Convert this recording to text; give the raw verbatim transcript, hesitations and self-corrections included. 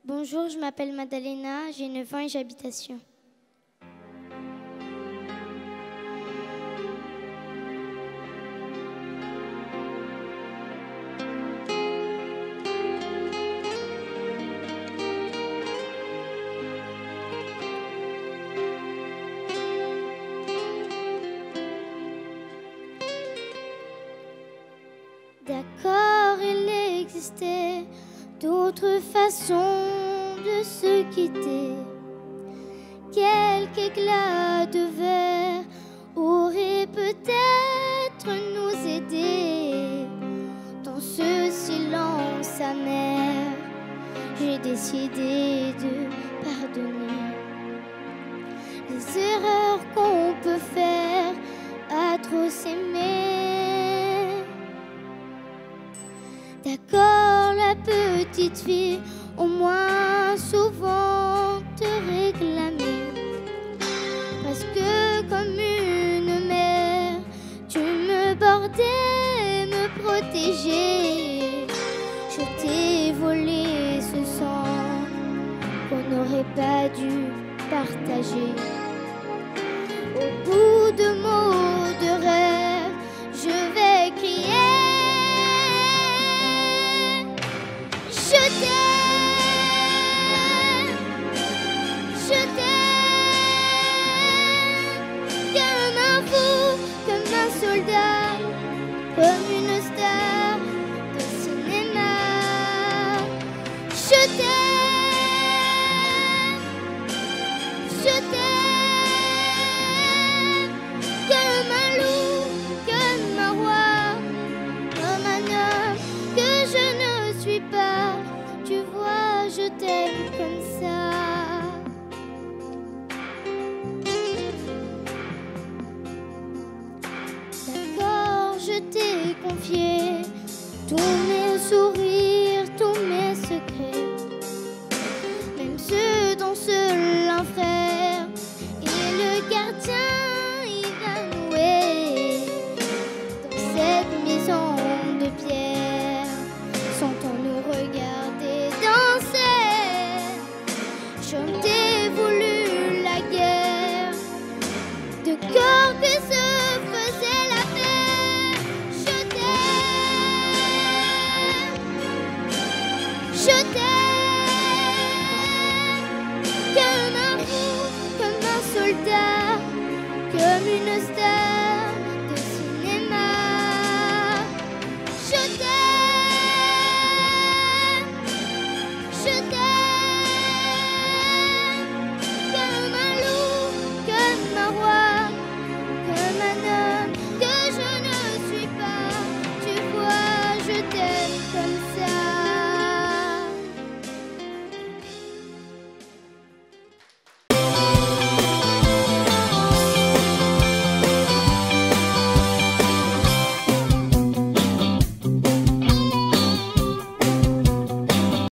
Bonjour, je m'appelle Madalena, j'ai neuf ans et j'habite à Sion. D'accord, il existait d'autres façons de se quitter. Quelques éclats de verre auraient peut-être nous aidé. Dans ce silence amer, j'ai décidé de pardonner les erreurs qu'on peut faire à trop s'aimer. D'accord, la petite fille, au moins souvent te réclamer. Parce que comme une mère, tu me bordais, me protégeais. Je t'ai volé ce sang qu'on n'aurait pas dû partager. Au bout de mots de rêve, je vais crier. Je t'aime, je t'aime, comme un fou, comme un soldat, comme une star de cinéma. Je t'aime, je t'aime, comme un loup, comme un roi, comme un homme que je ne suis pas. Tu vois, je t'aime comme ça. D'accord, je t'ai confié tout